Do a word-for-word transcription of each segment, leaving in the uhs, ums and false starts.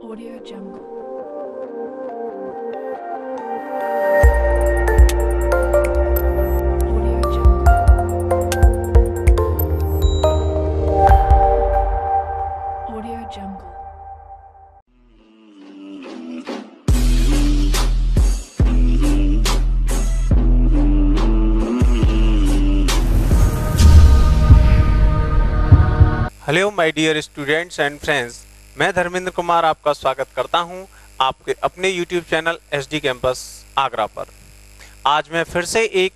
Audio Jungle. Audio Jungle. Audio Jungle. Hello my dear students and friends, मैं धर्मेंद्र कुमार आपका स्वागत करता हूं आपके अपने YouTube channel SD campus Agra पर। आज मैं फिर से एक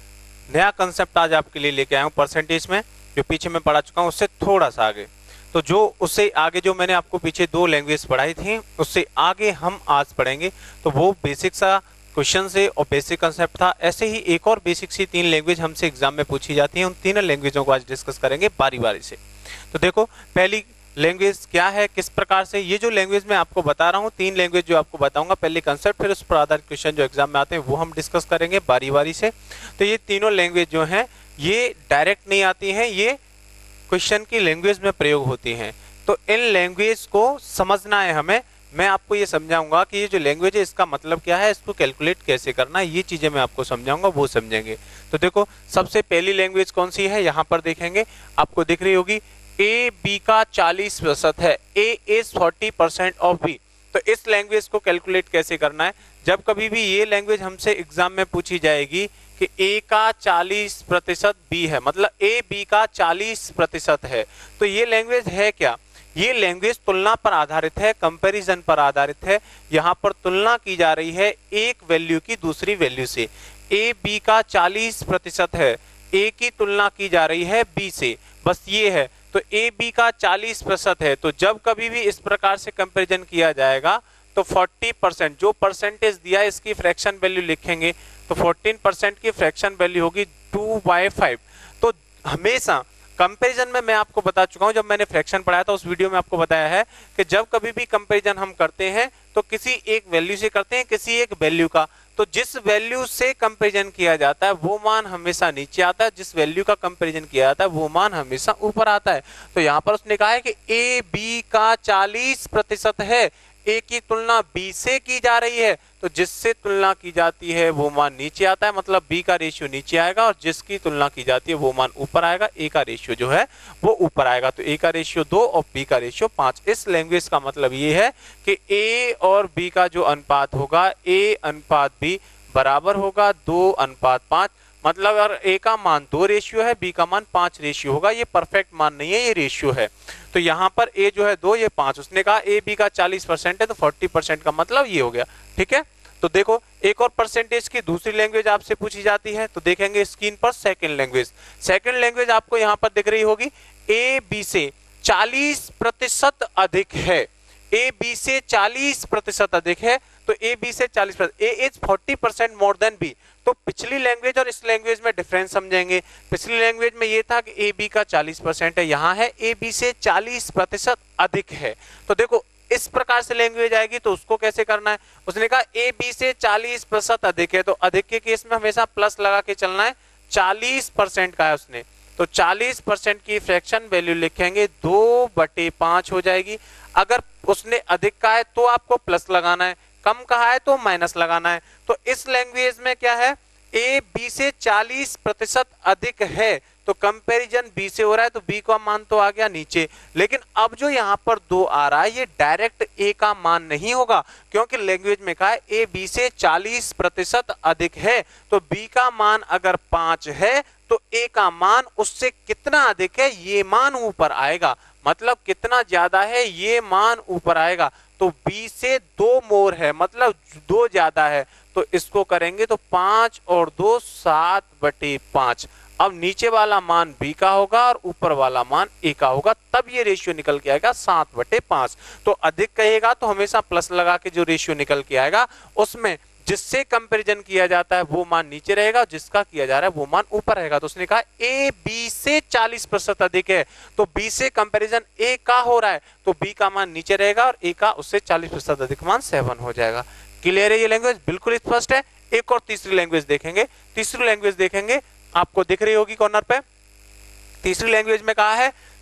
नया कंसेप्ट आज आपके लिए लेके आया हूं परसेंटेज में, जो पीछे मैं पढ़ा चुका हूं उससे थोड़ा सा आगे। तो जो उससे आगे जो मैंने आपको पीछे दो लैंग्वेज पढ़ाई थी, उससे आगे हम आज पढ़ेंगे। तो वो बेसिक सा क्वेश्चन से और बेसिक कंसेप्ट था। ऐसे ही एक और बेसिक सी तीन लैंग्वेज हमसे एग्जाम में पूछी जाती हैं, उन तीनों लैंग्वेजों को आज डिस्कस करेंगे बारी बारी से। तो देखो, पहली लैंग्वेज क्या है, किस प्रकार से ये जो लैंग्वेज मैं आपको बता रहा हूँ, तीन लैंग्वेज जो आपको बताऊंगा, पहले कंसेप्ट फिर उस पर आधारित क्वेश्चन जो एग्जाम में आते हैं वो हम डिस्कस करेंगे बारी बारी से। तो ये तीनों लैंग्वेज जो हैं ये डायरेक्ट नहीं आती हैं, ये क्वेश्चन की लैंग्वेज में प्रयोग होती हैं। तो इन लैंग्वेज को समझना है हमें। मैं आपको ये समझाऊंगा कि ये जो लैंग्वेज है इसका मतलब क्या है, इसको कैलकुलेट कैसे करना है, ये चीजें मैं आपको समझाऊंगा, वो समझेंगे। तो देखो, सबसे पहली लैंग्वेज कौन सी है, यहाँ पर देखेंगे, आपको दिख रही होगी ए बी का चालीस प्रतिशत है, A is forty percent of B. तो इस लैंग्वेज को कैलकुलेट कैसे करना है, जब कभी भी ये लैंग्वेज हमसे एग्जाम में पूछी जाएगी कि ए का चालीस प्रतिशत बी है, मतलब ए बी का चालीस प्रतिशत है, तो ये लैंग्वेज है क्या? ये लैंग्वेज तुलना पर आधारित है, कंपैरिजन पर आधारित है। यहाँ पर तुलना की जा रही है एक वैल्यू की दूसरी वैल्यू से। ए बी का चालीस प्रतिशत है, ए की तुलना की जा रही है बी से, बस ये है। तो ए बी का चालीस प्रतिशत है, तो जब कभी भी इस प्रकार से कंपैरिजन किया जाएगा तो चालीस परसेंट जो परसेंटेज दिया है इसकी फ्रैक्शन वैल्यू लिखेंगे, तो चौदह परसेंट की फ्रैक्शन वैल्यू होगी टू बाय फाइव। तो हमेशा कंपैरिजन में मैं आपको बता चुका हूं, जब मैंने फ्रैक्शन पढ़ाया था उस वीडियो में आपको बताया है कि जब कभी भी कंपैरिजन हम करते हैं तो किसी एक वैल्यू से करते हैं, किसी एक वैल्यू का। तो जिस वैल्यू से कंपैरिजन किया जाता है वो मान हमेशा नीचे आता है, जिस वैल्यू का कंपैरिजन किया जाता है वो मान हमेशा ऊपर आता है। तो यहाँ पर उसने कहा है कि ए बी का चालीस प्रतिशत है, ए की तुलना बी से की जा रही है, तो जिससे तुलना की जाती है वो मान नीचे आता है, मतलब बी का रेशियो नीचे आएगा, और जिसकी तुलना की जाती है वो मान ऊपर आएगा, ए का रेशियो जो है वो ऊपर आएगा। तो ए का रेशियो दो और बी का रेशियो पांच। इस लैंग्वेज का मतलब ये है कि ए और बी का जो अनुपात होगा, ए अनुपात बी बराबर होगा दो अनुपात पांच। मतलब अगर ए का मान दो रेशियो है, बी का मान पांच रेशियो होगा। ये परफेक्ट मान नहीं है, ये रेशियो है। तो यहाँ पर ए जो है दो, ये पांच। उसने कहा ए बी का चालीस परसेंट है, तो चालीस परसेंट का मतलब ये हो गया। ठीक है, तो देखो, एक और परसेंटेज की दूसरी लैंग्वेज आपसे पूछी जाती है, तो देखेंगे स्क्रीन पर सेकंड लैंग्वेज। सेकंड लैंग्वेज आपको यहाँ पर दिख रही होगी, ए बी से चालीस प्रतिशत अधिक है, ए बी से चालीस प्रतिशत अधिक है, तो ए बी से चालीस प्रतिशत, A is forty percent more than B. तो पिछली लैंग्वेज और इस लैंग्वेज में डिफरेंस समझेंगे। पिछली लैंग्वेज में ये था कि ए बी का चालीस परसेंट है, यहाँ है ए बी से चालीस प्रतिशत अधिक है। तो देखो, इस प्रकार से लैंग्वेज आएगी तो उसको कैसे करना है। उसने कहा ए बी से चालीस प्रतिशत अधिक है, तो अधिक के केस में हमेशा प्लस लगा के चलना है। चालीस परसेंट का है उसने, तो चालीस परसेंट की फ्रैक्शन वैल्यू लिखेंगे, दो बटे पांच हो जाएगी। अगर उसने अधिक कहा है तो आपको प्लस लगाना है, कम कहा है तो माइनस लगाना है। तो इस लैंग्वेज में क्या है, ए बी से चालीस प्रतिशत अधिक है, तो कंपैरिजन बी से हो रहा है, तो बी का मान तो आ गया नीचे। लेकिन अब जो यहाँ पर दो आ रहा है, ये डायरेक्ट ए का मान नहीं होगा, क्योंकि लैंग्वेज में कहा है ए बी से चालीस प्रतिशत अधिक है, तो बी का मान अगर पांच है तो ए का मान उससे कितना अधिक है, ये मान ऊपर आएगा। मतलब कितना ज्यादा है, ये मान ऊपर आएगा। तो बी से दो मोर है, मतलब दो ज्यादा है, तो इसको करेंगे तो पांच और दो सात बटे पांच। अब नीचे वाला मान बी का होगा और ऊपर वाला मान ए का होगा, तब ये रेशियो निकल के आएगा सात बटे पांच। तो अधिक कहेगा तो हमेशा प्लस लगा के जो रेशियो निकल के आएगा उसमें जिससे कंपैरिजन किया जाता है वो मान नीचे रहेगा, जिसका किया जा रहा है वो मान ऊपर रहेगा। तो उसने कहा ए बी से चालीस प्रतिशत अधिक है, तो बी से कंपैरिजन ए का हो रहा है, तो बी का मान नीचे रहेगा और ए का उससे चालीस प्रतिशत अधिक मान सेवन हो जाएगा। क्लियर है ये लैंग्वेज, बिल्कुल स्पष्ट है। एक और तीसरी लैंग्वेज देखेंगे। तीसरी लैंग्वेज देखेंगे, आपको दिख रही होगी कॉर्नर पे। तीसरी लैंग्वेज में कहा है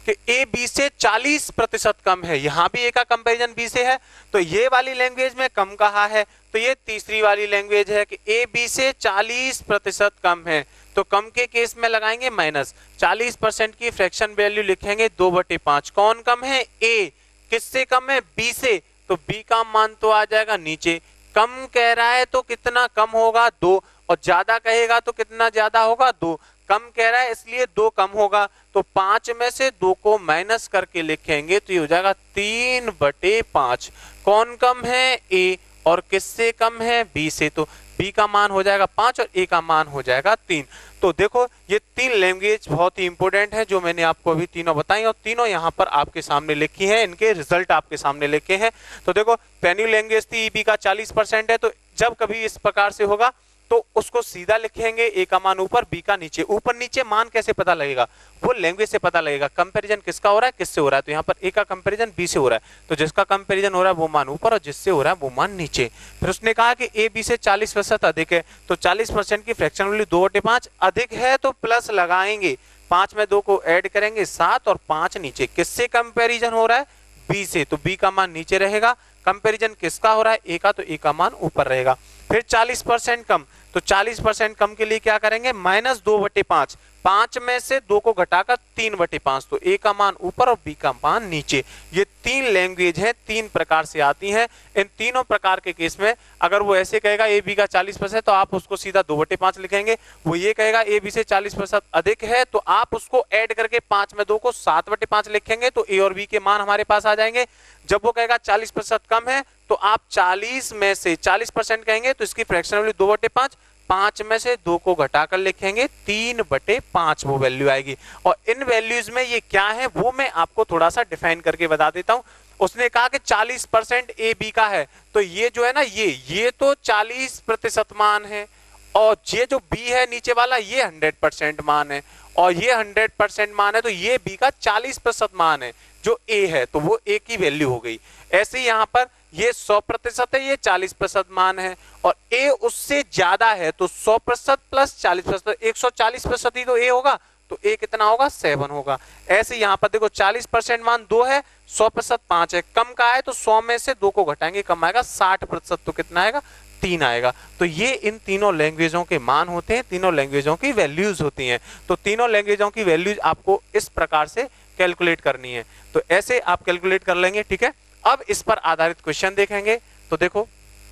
कि ए बी से चालीस प्रतिशत कम है, यहां भी ए का कंपैरिजन बी से है, तो ये वाली लैंग्वेज में कम कहा है, तो ये तीसरी वाली लैंग्वेज है कि ए बी से चालीस प्रतिशत कम है, तो कम के केस में लगाएंगे माइनस, चालीस परसेंट की फ्रैक्शन वैल्यू लिखेंगे दो बटे पांच। कौन कम है? ए। किससे कम है? बी से, तो बी का मान तो आ जाएगा नीचे। कम कह रहा है तो कितना कम होगा? दो, और ज्यादा कहेगा तो कितना ज्यादा होगा? दो। कम कह रहा है इसलिए दो कम होगा, तो पांच में से दो को माइनस करके लिखेंगे तो ये हो जाएगा तीन बटे पांच। कौन कम है? ए। और किससे कम है? बी से, तो बी का मान हो जाएगा पांच और ए का मान हो जाएगा तीन। तो देखो ये तीन लैंग्वेज बहुत ही इंपॉर्टेंट है जो मैंने आपको अभी तीनों बताई, और तीनों यहाँ पर आपके सामने लिखी हैं, इनके रिजल्ट आपके सामने लिखे हैं। तो देखो पहली लैंग्वेज थी ईबी का चालीस परसेंट है, तो जब कभी इस प्रकार से होगा तो उसको सीधा लिखेंगे, ए का मान ऊपर बी का नीचे। ऊपर नीचे मान कैसे पता लगेगा? वो लैंग्वेज से पता लगेगा। कंपैरिजन किसका हो रहा है, किससे हो रहा है? तो यहाँ पर ए का कंपैरिजन बी से हो रहा है, तो जिसका कंपैरिजन हो रहा है वो मान ऊपर और जिससे हो रहा है वो मान नीचे। फिर उसने कहा कि ए बी से चालीस प्रतिशत अधिक है, तो चालीस परसेंट की फ्रैक्शन वैल्यू दो बटे पांच, अधिक है तो प्लस लगाएंगे, पांच में दो को ऐड करेंगे सात और पांच नीचे। किससे कंपैरिजन हो रहा है? बी से, तो बी का मान नीचे रहेगा। कंपैरिजन किसका हो रहा है? ए का, तो ए का मान ऊपर रहेगा। फिर चालीस परसेंट कम, तो चालीस परसेंट कम के लिए क्या करेंगे? माइनस दो बटे पांच, पांच में से दो को घटाकर तीन बटे पांच, तो ए का मान ऊपर और बी का मान नीचे। ये तीन लैंग्वेज है, तीन प्रकार से आती हैं। इन तीनों प्रकार के केस में अगर वो ऐसे कहेगा ए बी का चालीस परसेंट, तो आप उसको सीधा दो बटे पांच लिखेंगे। वो ये कहेगा ए बी से चालीस परसेंट अधिक है, तो आप उसको ऐड करके पांच में दो को सात बटे पांच लिखेंगे, तो ए और बी के मान हमारे पास आ जाएंगे। जब वो कहेगा चालीस प्रतिशत कम है, तो आप चालीस में से चालीस परसेंट कहेंगे तो इसकी फ्रैक्शन वैल्यू दो बटे पांच, पांच में से दो को घटाकर लिखेंगे तीन बटे पांच वो वैल्यू आएगी। और इन वैल्यूज में ये क्या है वो मैं आपको थोड़ा सा डिफाइन करके बता देता हूं। उसने कहा कि चालीस परसेंट ए बी का है, तो ये जो है ना ये ये तो चालीस प्रतिशत मान है, और ये जो बी है नीचे वाला ये हंड्रेड परसेंट मान है, और ये हंड्रेड परसेंट मान है, तो ये बी का चालीस प्रतिशत मान है। जो ए है तो वो ए की वैल्यू हो गई। ऐसे ही यहाँ पर ये सौ प्रतिशत है, ये चालीस प्रतिशत मान है, और ए उससे ज्यादा है, तो सौ प्रतिशत प्लस चालीस प्रतिशत, एक सौ चालीस प्रतिशत ही तो ए होगा, तो ए कितना होगा? सेवन होगा। ऐसे यहाँ पर देखो चालीस परसेंट मान दो है, सौ प्रतिशत पांच है, कम का है तो सौ में से दो को घटाएंगे, कम आएगा साठ प्रतिशत, तो कितना आएगा? तीन आएगा। तो ये इन तीनों लैंग्वेजों के मान होते हैं, तीनों लैंग्वेजों की वैल्यूज होती हैं। तो तीनों लैंग्वेजों की वैल्यूज आपको इस प्रकार से कैलकुलेट करनी है, तो ऐसे आप कैलकुलेट कर लेंगे, ठीक है। अब इस पर आधारित क्वेश्चन देखेंगे। तो देखो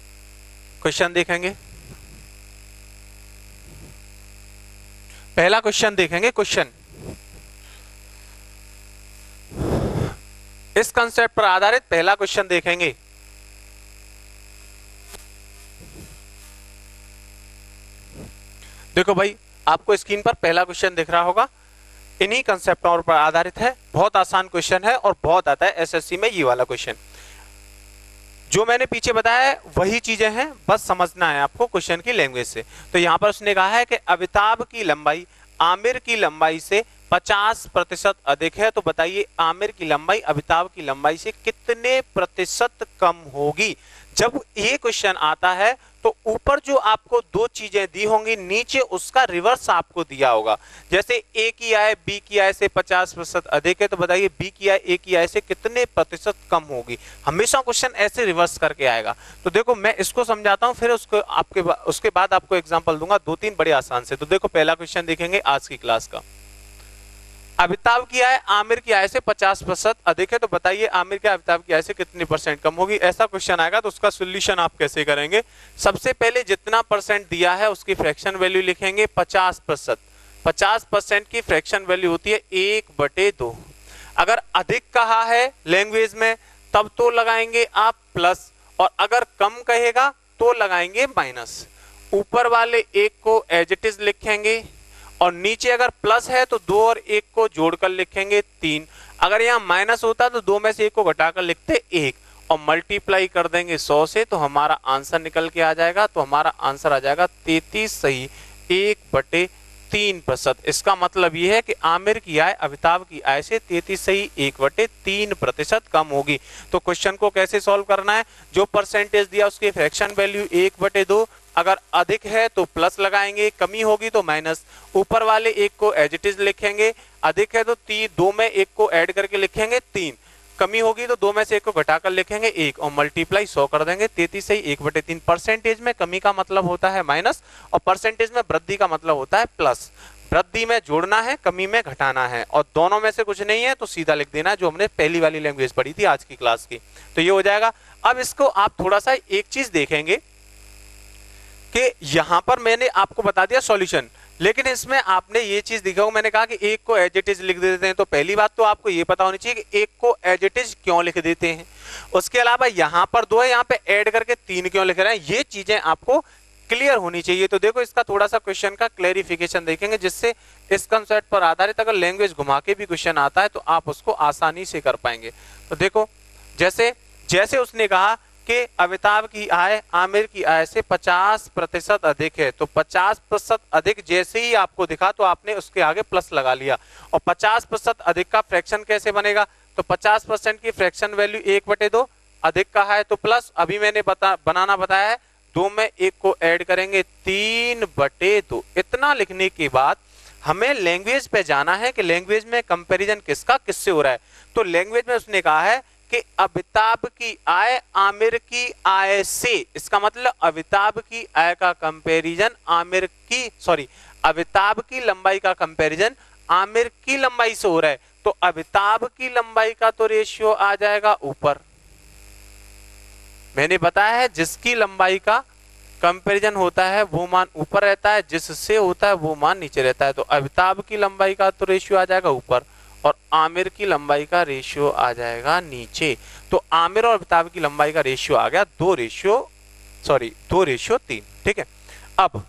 क्वेश्चन देखेंगे, पहला क्वेश्चन देखेंगे। क्वेश्चन इस कंसेप्ट पर आधारित पहला क्वेश्चन देखेंगे। देखो भाई आपको स्क्रीन पर पहला क्वेश्चन दिख रहा होगा, इन्हीं कंसेप्टों पर आधारित है। बहुत आसान क्वेश्चन है और बहुत आता है एसएससी में ये वाला क्वेश्चन। जो मैंने पीछे बताया है वही चीजें हैं, बस समझना है आपको क्वेश्चन की लैंग्वेज से। तो यहां पर उसने कहा है कि अमिताभ की लंबाई आमिर की लंबाई से पचास प्रतिशत अधिक है, तो बताइए आमिर की लंबाई अमिताभ की लंबाई से कितने प्रतिशत कम होगी। जब ये क्वेश्चन आता है तो ऊपर जो आपको दो चीजें दी होंगी, नीचे उसका रिवर्स आपको दिया होगा। जैसे ए की आय बी की आय से पचास प्रतिशत अधिक है, तो बताइए बी की आय ए की आय से कितने प्रतिशत कम होगी। हमेशा क्वेश्चन ऐसे रिवर्स करके आएगा। तो देखो मैं इसको समझाता हूं, फिर उसको आपके उसके बाद आपको एग्जाम्पल दूंगा दो तीन बड़े आसान से। तो देखो पहला क्वेश्चन देखेंगे आज की क्लास का। अमिताभ की आय आमिर की आय से पचास प्रतिशत अधिक है, तो बताइए आमिर की अमिताभ की आय से कितनी परसेंट कम होगी। ऐसा क्वेश्चन आएगा तो उसका सॉल्यूशन आप कैसे करेंगे। सबसे पहले जितना परसेंट दिया है उसकी फ्रैक्शन वैल्यू लिखेंगे पचास प्रतिशत। पचास परसेंट की फ्रैक्शन वैल्यू होती है एक बटे दो। अगर अधिक कहा है लैंग्वेज में तब तो लगाएंगे आप प्लस, और अगर कम कहेगा तो लगाएंगे माइनस। ऊपर वाले एक को एज इट इज लिखेंगे, और नीचे अगर प्लस है तो दो और एक को जोड़कर लिखेंगे तीन। अगर यहाँ माइनस होता तो दो में से एक को घटाकर लिखते एक, और मल्टीप्लाई कर देंगे सौ से, तो हमारा आंसर निकल के आ जाएगा। तो हमारा आंसर आ जाएगा तैतीस सही एक बटे तीन प्रतिशत। इसका मतलब ये है कि आमिर की आय अमिताभ की आय से तैतीस सही एक बटे तीन प्रतिशत कम होगी। तो क्वेश्चन को कैसे सॉल्व करना है, जो परसेंटेज दिया उसकी फ्रैक्शन वैल्यू एक बटे दो, अगर अधिक है तो प्लस लगाएंगे, कमी होगी तो माइनस। ऊपर वाले एक को एज इट इज लिखेंगे, अधिक है तो तीन, दो में एक को ऐड करके लिखेंगे तीन, कमी होगी तो दो में से एक को घटाकर लिखेंगे एक, और मल्टीप्लाई सौ कर देंगे। तैंतीस से एक बटे तीन। परसेंटेज में कमी का मतलब होता है माइनस, और परसेंटेज में वृद्धि का मतलब होता है प्लस। वृद्धि में जोड़ना है, कमी में घटाना है, और दोनों में से कुछ नहीं है तो सीधा लिख देना, जो हमने पहली वाली लैंग्वेज पढ़ी थी आज की क्लास की। तो ये हो जाएगा। अब इसको आप थोड़ा सा एक चीज देखेंगे कि यहां पर मैंने आपको बता दिया सॉल्यूशन, लेकिन इसमें आपने ये चीज देखा हो, मैंने कहा कि एक को एज इट इज लिख देते हैं। तो पहली बात तो आपको ये पता होनी चाहिए कि एक को एज इट इज क्यों लिख देते हैं। उसके अलावा यहाँ पर दो है, यहाँ पे ऐड करके तीन क्यों लिख रहे हैं, ये चीजें आपको क्लियर होनी चाहिए। तो देखो इसका थोड़ा सा क्वेश्चन का क्लेरिफिकेशन देखेंगे, जिससे इस कंसेप्ट पर आधारित अगर लैंग्वेज घुमा के भी क्वेश्चन आता है तो आप उसको आसानी से कर पाएंगे। तो देखो जैसे जैसे उसने कहा कि अमिताभ की आय आमिर की आय से पचास प्रतिशत अधिक है, तो पचास प्रतिशत अधिक जैसे ही आपको दिखा तो आपने उसके आगे प्लस लगा लिया। और पचास प्रतिशत अधिक का फ्रैक्शन कैसे बनेगा, तो पचास परसेंट की फ्रैक्शन वैल्यू एक बटे दो, अधिक का है तो प्लस, अभी मैंने बता बनाना बताया है, दो में एक को ऐड करेंगे तीन बटे दो। इतना लिखने के बाद हमें लैंग्वेज पे जाना है कि लैंग्वेज में कंपैरिजन किसका किससे हो रहा है। तो लैंग्वेज में उसने कहा है कि अमिताभ की आय आमिर की आय से, इसका मतलब अमिताभ की आय का कंपैरिजन आमिर की सॉरी अमिताभ की लंबाई का कंपैरिजन आमिर की लंबाई से हो रहा है। तो अमिताभ की लंबाई का तो रेशियो आ जाएगा ऊपर। मैंने बताया है जिसकी लंबाई का कंपैरिजन होता है वो मान ऊपर रहता है, जिससे होता है वो मान नीचे रहता है। तो अमिताभ की लंबाई का तो रेशियो आ जाएगा ऊपर, और आमिर की लंबाई का रेशियो आ जाएगा नीचे। तो आमिर और अमिताभ की लंबाई का रेशियो आ गया दो रेशियो सॉरी दो रेशियो तीन। ठीक है। अब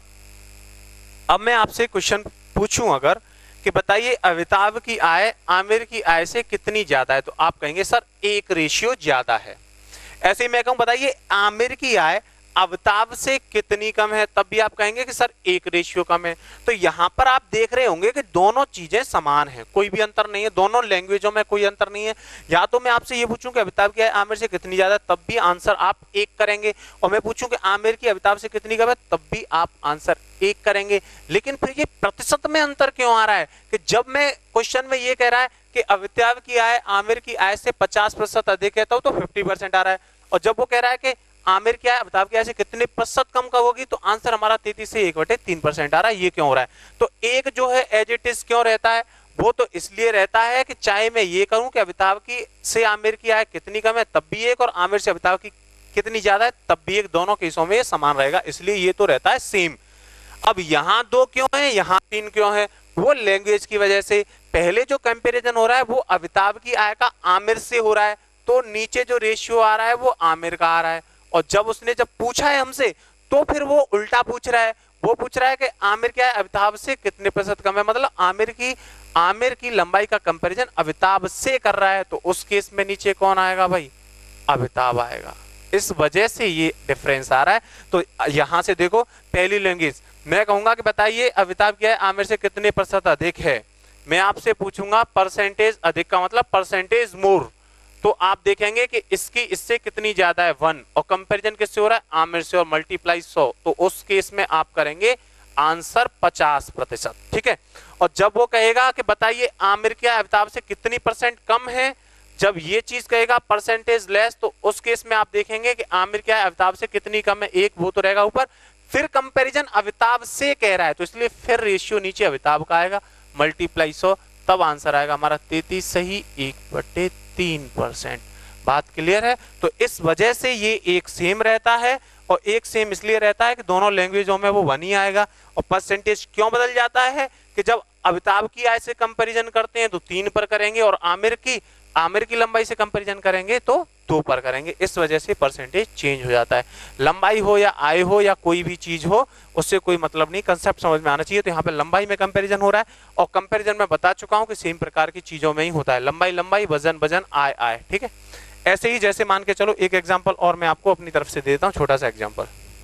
अब मैं आपसे क्वेश्चन पूछूं अगर कि बताइए अमिताभ की आय आमिर की आय से कितनी ज्यादा है, तो आप कहेंगे सर एक रेशियो ज्यादा है। ऐसे ही मैं कहूं बताइए आमिर की आय अमिताभ से कितनी कम है, तब भी आप कहेंगे कि सर एक रेशियो कम है। तो यहां पर आप देख रहे होंगे कि दोनों चीजें समान हैं, कोई भी अंतर नहीं है, दोनों लैंग्वेजों में कोई अंतर नहीं है। या तो मैं आपसे ये पूछूं कि अमिताभ की आय आमिर से कितनी ज्यादा, तब भी आंसर आप एक करेंगे, और मैं पूछूं कि आमिर की अमिताभ से कितनी कम है, तब भी आप आंसर एक करेंगे। लेकिन फिर ये प्रतिशत में अंतर क्यों आ रहा है कि जब मैं क्वेश्चन में ये कह रहा है कि अमिताभ की आय आमिर की आय से पचास प्रतिशत अधिक है, तो फिफ्टी परसेंट आ रहा है, और जब वो कह रहा है कि आमिर क्या है अमिताभ की आय से कितने प्रतिशत कम का होगी, तो आंसर हमारा तैंतीस से एक बटे तीन परसेंट आ रहा है। ये क्यों हो रहा है, तो एक जो है एज इट इज क्यों रहता है, वो तो इसलिए रहता है कि चाहे मैं ये करूं कि अमिताभ की से आमिर की आय कितनी कम है तब भी एक, और आमिर से अमिताभ की कितनी ज्यादा है तब भी एक, दोनों केसों में समान रहेगा, इसलिए ये तो रहता है सेम। अब यहाँ दो क्यों है, यहाँ तीन क्यों है, वो लैंग्वेज की वजह से। पहले जो कंपैरिजन हो रहा है वो अमिताभ की आय का आमिर से हो रहा है, तो नीचे जो रेशियो आ रहा है वो आमिर का आ रहा है। और जब उसने जब पूछा है हमसे तो फिर वो उल्टा पूछ रहा है, वो पूछ रहा है कि आमिर क्या है अमिताभ से कितने प्रतिशत कम है, मतलब आमिर की आमिर की लंबाई का कंपैरिजन अमिताभ से कर रहा है, तो उस केस में नीचे कौन आएगा भाई, अमिताभ आएगा। इस वजह से ये डिफरेंस आ रहा है। तो यहां से देखो पहली लैंग्वेज मैं कहूंगा कि बताइए अमिताभ क्या है आमिर से कितने प्रतिशत अधिक है, मैं आपसे पूछूंगा परसेंटेज अधिक का मतलब परसेंटेज मोर, तो आप देखेंगे कि इसकी इससे कितनी ज्यादा है वन, और कंपैरिजन किससे हो रहा है आमिर से, और मल्टीप्लाई सौ, तो उस केस में आप करेंगे आंसर पचास प्रतिशत। ठीक है। और जब वो कहेगा कि बताइए आमिर क्या अमिताभ से कितनी परसेंट कम है, जब ये चीज कहेगा परसेंटेज लेस, तो उस केस में आप देखेंगे कि आमिर क्या है अमिताभ से कितनी कम है, एक, वो तो रहेगा ऊपर, फिर कंपैरिजन अमिताभ से कह रहा है तो इसलिए फिर रेशियो नीचे अमिताभ का आएगा, मल्टीप्लाई सौ, तब आंसर आएगा हमारा तैंतीस सही एक बटे तीन परसेंट। बात क्लियर है। तो इस वजह से ये एक सेम रहता है, और एक सेम इसलिए रहता है कि दोनों लैंग्वेजों में वो वन ही आएगा। और परसेंटेज क्यों बदल जाता है कि जब अमिताभ की आय से कंपैरिजन करते हैं तो तीन पर करेंगे, और आमिर की आमिर की लंबाई से कंपैरिजन करेंगे तो दो पर करेंगे, इस वजह से परसेंटेज चेंज हो जाता है। लंबाई हो या आय हो या कोई भी चीज हो उससे कोई मतलब नहीं, कंसेप्ट समझ में आना चाहिए। तो यहाँ पे लंबाई में कंपैरिजन हो रहा है, और कंपैरिजन में बता चुका हूँ कि सेम प्रकार की चीजों में ही होता है, लंबाई लंबाई, वजन वजन, आय आय। ठीक है। ऐसे ही जैसे मान के चलो एक एग्जाम्पल और मैं आपको अपनी तरफ से देता हूँ, छोटा सा एग्जाम्पल।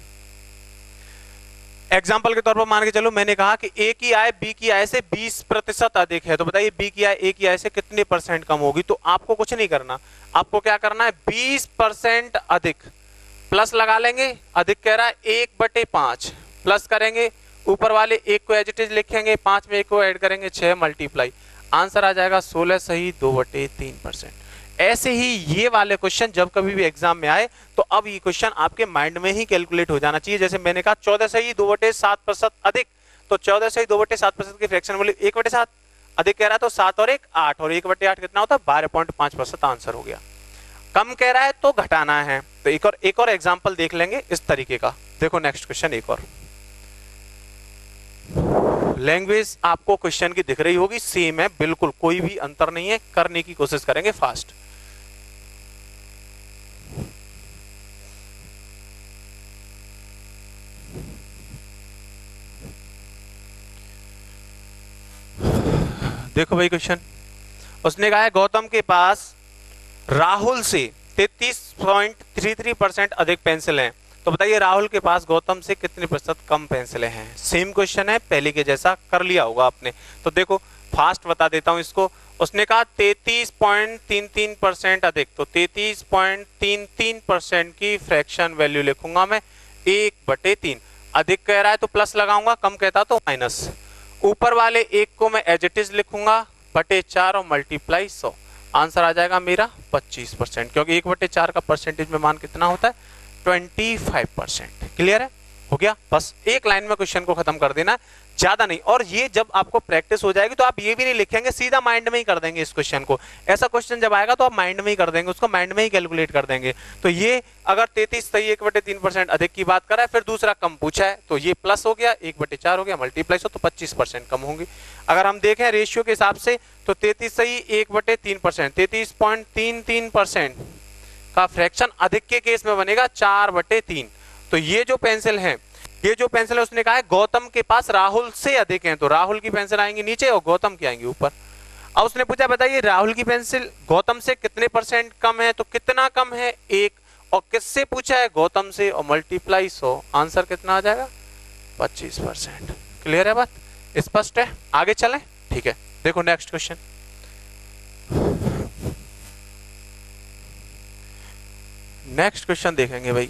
एग्जाम्पल के तौर पर मान के चलो मैंने कहा कि ए की आय बी की आय से बीस प्रतिशत अधिक है, तो बताइए बी की आय ए की आय से कितने परसेंट कम होगी। तो आपको कुछ नहीं करना, आपको क्या करना है बीस परसेंट अधिक, प्लस लगा लेंगे, अधिक कह रहा है एक बटे पांच, प्लस करेंगे, ऊपर वाले एक को एज इट इज लिखेंगे, पांच में एक को ऐड करेंगे, छह मल्टीप्लाई, आंसर आ जाएगा सोलह सही दो बटे तीन परसेंट। ऐसे ही ये वाले क्वेश्चन जब कभी भी एग्जाम में आए तो अब ये क्वेश्चन आपके माइंड में ही कैलकुलेट हो जाना चाहिए। जैसे मैंने कहा चौदह सही दो बटे सात प्रतिशत अधिक, तो चौदह सही दो बटे सात प्रतिशत की फ्रैक्शन वैल्यू एक बटे सात, अधिक कह रहा है तो सात और एक आठ, और एक बटे आठ कितना होता है बारह पॉइंट पांच प्रतिशत आंसर हो गया। कम कह रहा है तो घटाना है, तो एक और एक और एग्जाम्पल देख लेंगे इस तरीके का। देखो नेक्स्ट क्वेश्चन एक और, लैंग्वेज आपको क्वेश्चन की दिख रही होगी, सेम है बिल्कुल, कोई भी अंतर नहीं है, करने की कोशिश करेंगे फास्ट। देखो भाई क्वेश्चन, उसने कहा है गौतम के पास राहुल से तैंतीस पॉइंट तैंतीस परसेंट अधिक पेंसिल हैं, तो बताइए राहुल के पास गौतम से कितने प्रतिशत कम पेंसिलें हैं। सेम क्वेश्चन है, पहले के जैसा कर लिया होगा आपने, तो देखो फास्ट बता देता हूं इसको। उसने कहा तैंतीस पॉइंट तीन तीन परसेंट अधिक, तो तैंतीस पॉइंट तीन तीन परसेंट की फ्रैक्शन वैल्यू लिखूंगा मैं एक बटे तीन, अधिक कह रहा है तो प्लस लगाऊंगा, कम कहता तो माइनस, ऊपर वाले एक को मैं एज इट इज लिखूंगा बटे चार और मल्टीप्लाई सौ, आंसर आ जाएगा मेरा पच्चीस परसेंट, क्योंकि एक बटे चार का परसेंटेज में मान कितना होता है पच्चीस परसेंट। क्लियर है, हो गया। बस एक लाइन में क्वेश्चन को खत्म कर देना, ज्यादा नहीं। और ये जब आपको प्रैक्टिस हो जाएगी तो आप ये भी नहीं लिखेंगे, सीधा माइंड में ही कर देंगे इस क्वेश्चन को। ऐसा क्वेश्चन जब आएगा तो आप माइंड में ही कर देंगे, उसको माइंड में ही कैलकुलेट कर देंगे। तो ये अगर तैंतीस सही एक बटे तीन परसेंट अधिक की बात करा है, फिर दूसरा कम पूछा है, तो ये प्लस हो गया, एक बटे चार हो गया, मल्टीप्लाई सौ, तो पच्चीस परसेंट कम होंगी। अगर हम देखें रेशियो के हिसाब से तो तैंतीस सही एक बटे तीन परसेंट, तैंतीस पॉइंट तीन तीन परसेंट का फ्रैक्शन अधिक के केस में बनेगा चार बटे तीन। तो ये जो पेंसिल है, ये जो पेंसिल है उसने कहा है गौतम के पास राहुल से अधिक हैं, तो राहुल की पेंसिल आएंगी नीचे और गौतम की आएंगी ऊपर। अब उसने पूछा बताइए राहुल की पेंसिल गौतम से कितने परसेंट कम है, तो कितना कम है एक, और किससे पूछा है गौतम से, और मल्टीप्लाई सौ, आंसर कितना आ जाएगा पच्चीस परसेंट। क्लियर है बात, स्पष्ट है, आगे चलें। ठीक है, देखो नेक्स्ट क्वेश्चन, नेक्स्ट क्वेश्चन देखेंगे भाई।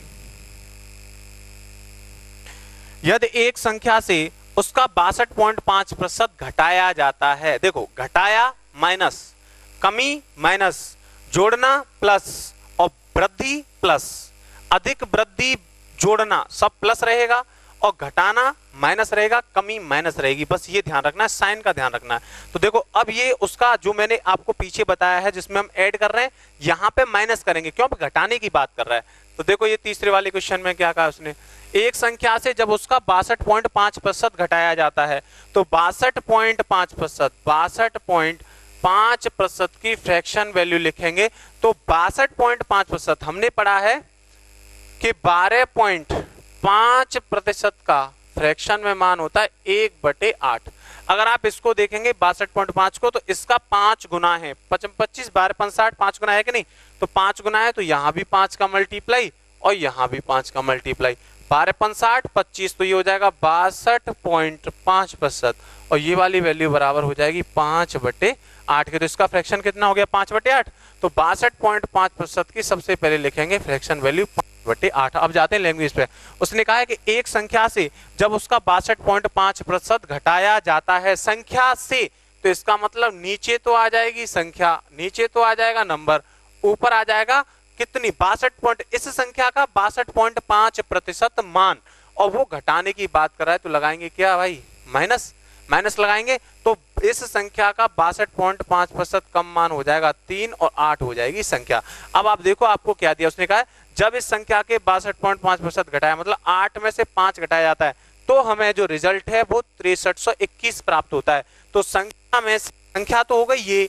यदि एक संख्या से उसका बासठ पॉइंट पांच प्रतिशत घटाया जाता है, देखो घटाया माइनस, कमी माइनस, जोड़ना प्लस, और वृद्धि प्लस, अधिक वृद्धि जोड़ना सब प्लस रहेगा, और घटाना माइनस रहेगा, कमी माइनस रहेगी। बस ये ध्यान रखना है, साइन का ध्यान रखना है। तो देखो अब ये उसका जो मैंने आपको पीछे बताया है जिसमें हम ऐड कर रहे हैं, यहां पे माइनस करेंगे, क्यों, घटाने की बात कर रहा है। तो देखो ये तीसरे वाले क्वेश्चन में क्या कहा उसने, एक संख्या से जब उसका बासठ पॉइंट पांच प्रतिशत घटाया जाता है, तो बासठ पॉइंट पांच प्रतिशत बासठ पॉइंट पांच प्रतिशत की फ्रैक्शन वैल्यू लिखेंगे। तो बासठ पॉइंट पांच प्रतिशत हमने पढ़ा है कि बारह पॉइंट पांच प्रतिशत का फ्रैक्शन में मान होता है एक बटे आठ। अगर आप इसको देखेंगे बासठ पॉइंट पांच को, तो इसका पांच गुना है, पच्चीस बारह पंसाठ पांच गुना है कि नहीं, तो पांच गुना है, तो यहां भी पांच का मल्टीप्लाई और यहां भी पांच का मल्टीप्लाई, बारह पंसाठ पच्चीस, तो ये हो जाएगा बासठ पॉइंट पांच प्रतिशत, और ये वाली वैल्यू बराबर हो जाएगी पांच बटे आठ के। तो इसका फ्रैक्शन कितना हो गया पांच बटे आठ, तो बासठ पॉइंट पांच प्रतिशत की सबसे पहले लिखेंगे फ्रैक्शन वैल्यू पांच बटे आठ। अब जाते हैं लैंग्वेज पे। उसने कहा है कि एक संख्या से जब उसका बासठ पॉइंट पांच प्रतिशत घटाया जाता है, संख्या से, तो इसका मतलब नीचे तो आ जाएगी संख्या, नीचे तो आ जाएगा नंबर, ऊपर आ जाएगा कितनी बासठ पॉइंट, इस संख्या का बासठ पॉइंट पांच प्रतिशत मान, और वो घटाने की बात कर रहा है, तो लगाएंगे क्या भाई माइनस, माइनस लगाएंगे, तो इस संख्या का बासठ पॉइंट पांच प्रतिशत कम मान हो जाएगा तीन, और आठ हो जाएगी संख्या। अब आप देखो आपको क्या दिया, उसने कहा है जब इस संख्या के बासठ पॉइंट पांच प्रतिशत घटाया, मतलब आठ में से पांच घटाया जाता है, तो हमें जो रिजल्ट है वो तिरसठ सौ इक्कीस प्राप्त होता है। तो संख्या में संख्या तो हो गई ये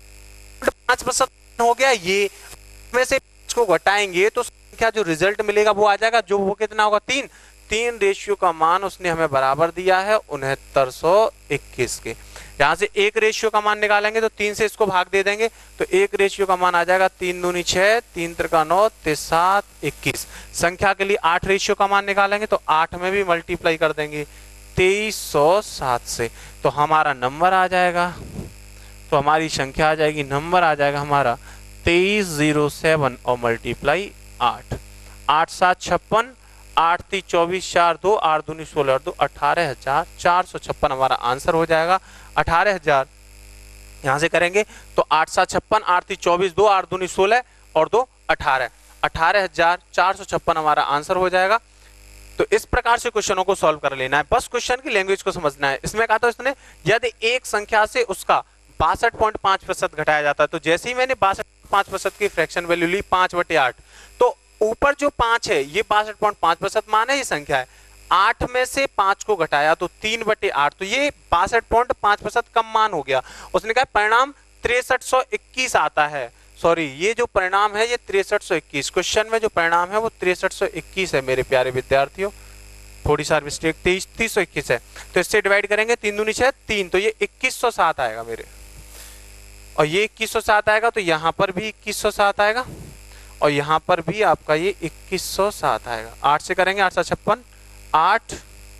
पांच प्रतिशत हो गया, ये में से इसको घटाएंगे तो संख्या जो रिजल्ट मिलेगा वो आ जाएगा, जो वो कितना होगा तीन, तीन रेशियो का मान उसने हमें बराबर दिया है उनहत्तर सौ इक्कीस के। यहां से एक रेशियो का मान निकालेंगे तो तीन से इसको भाग दे देंगे, तो एक रेशियो का मान आ जाएगा तीन दूनी छह, तीन त्रिका नौ, तीस सात इक्कीस। संख्या के लिए आठ रेशियो का मान निकालेंगे तो आठ में भी मल्टीप्लाई कर देंगे तेईस सौ सात से, तो हमारा नंबर आ जाएगा, तो हमारी संख्या आ जाएगी, नंबर आ जाएगा हमारा तेईस जीरो सेवन और मल्टीप्लाई आठ। आठ सात छप्पन, आठ तीन चौबीस, चार दो, आठ दूनी सोलह और दो अठारह हजार चार सौ छप्पन हमारा आंसर हो जाएगा। अठारह हजार यहां से करेंगे तो आठ सात छप्पन, आठ तीन चौबीस, दो आठ दूनी सोलह और दो अठारह, अठारह हजार चार सौ छप्पन हमारा आंसर हो जाएगा। तो इस प्रकार से क्वेश्चनों को सॉल्व कर लेना है, बस क्वेश्चन की लैंग्वेज को समझना है। इसमें कहा था इसने यदि एक संख्या से उसका बासठ पॉइंट पांच प्रतिशत घटाया जाता है, तो जैसे ही मैंने बासठ पांच प्रतिशत की फ्रैक्शन वैल्यू ली पांच बटे आठ, तो ऊपर जो पांच है ये बासठ पॉइंट पांच प्रतिशत मान है, ये संख्या है, आठ में से पांच को घटाया तो तीन बटे आठ, तो ये बासठ पॉइंट पांच प्रतिशत कम मान हो गया। उसने कहा परिणाम तिरसठ सौ इक्कीस आता है, सॉरी ये जो परिणाम है ये तिरसठ सौ इक्कीस, क्वेश्चन में जो परिणाम है वो तिरसठ सौ इक्कीस है मेरे प्यारे विद्यार्थियों, थोड़ी सा मिस्टेक, तेईस तीस सौ इक्कीस है। तो इससे डिवाइड करेंगे तीन दूनी छह तीन, तो ये इक्कीस सौ सात आएगा मेरे, और ये इक्कीस सौ सात आएगा, तो यहां पर भी इक्कीस सौ सात आएगा और यहां पर भी आपका ये इक्कीस सौ सात आएगा। आठ से करेंगे आठ सौ छप्पन, आठ